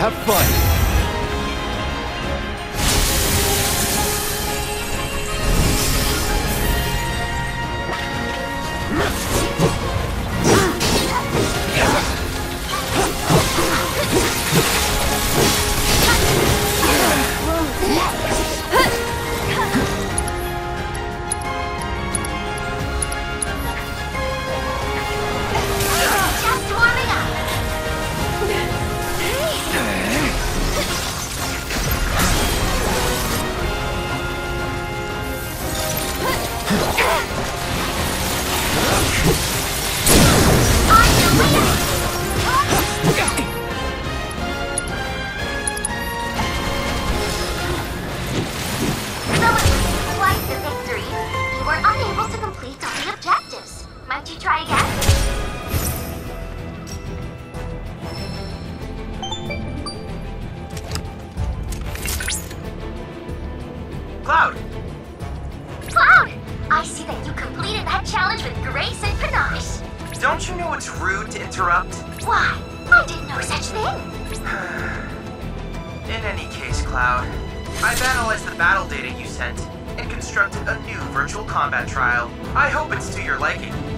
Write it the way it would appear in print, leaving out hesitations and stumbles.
Have fun! Cloud! Cloud! I see that you completed that challenge with grace and panache. Don't you know it's rude to interrupt? Why? I did no such thing. In any case, Cloud, I've analyzed the battle data you sent and constructed a new virtual combat trial. I hope it's to your liking.